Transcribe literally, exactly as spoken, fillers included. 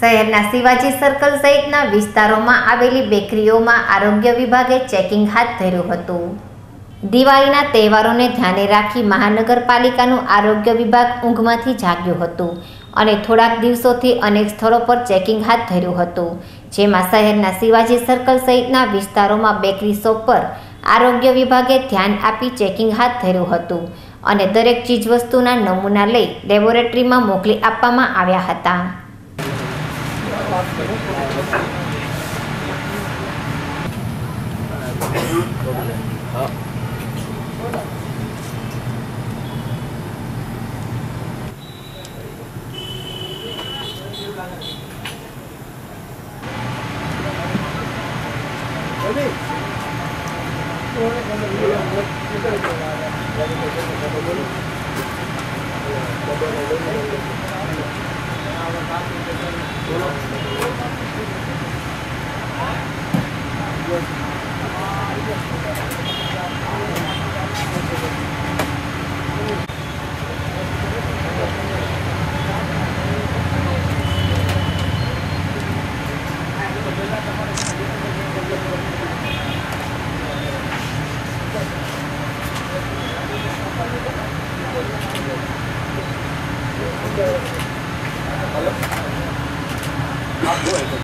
શહેરના શિવાજી સર્કલ સહિતના વિસ્તારોમાં આવેલી બેકરીઓમાં આરોગ્ય વિભાગે ચેકિંગ હાથ ધર્યું હતું। દિવાળીના તહેવારોને ધ્યાને રાખી મહાનગરપાલિકાનું આરોગ્ય વિભાગ ઊંઘમાંથી જાગ્યું હતું અને થોડાક દિવસોથી અનેક સ્થળો પર ચેકિંગ હાથ ધર્યું હતું, જેમાં શહેરના શિવાજી સર્કલ સહિતના વિસ્તારોમાં બેકરી શોપ પર આરોગ્ય વિભાગે ધ્યાન આપી ચેકિંગ હાથ ધર્યું હતું અને દરેક ચીજવસ્તુના નમૂના લઈ લેબોરેટરીમાં મોકલી આપવામાં આવ્યા હતા। Thank you.